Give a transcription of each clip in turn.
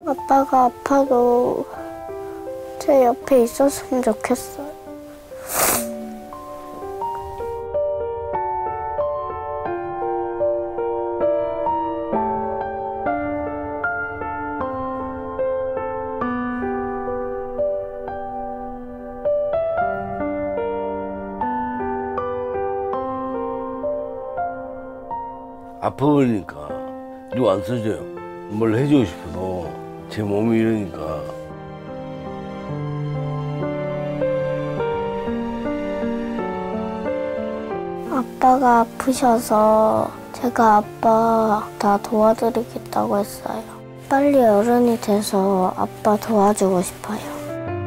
아빠가 아파도 제 옆에 있었으면 좋겠어요. 아파 보니까 누가 안 써줘요. 뭘 해주고 싶어도 제 몸이 이러니까. 아빠가 아프셔서 제가 아빠 다 도와드리겠다고 했어요. 빨리 어른이 돼서 아빠 도와주고 싶어요.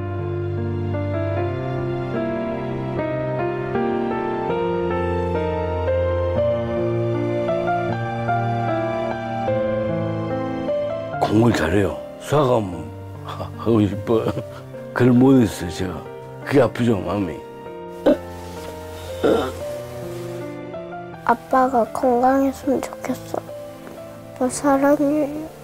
공부를 잘해요. 수학은 하고 싶어. 그걸 못했어요, 제가. 그게 아프죠, 마음이. 아빠가 건강했으면 좋겠어요. 아빠 사랑해요.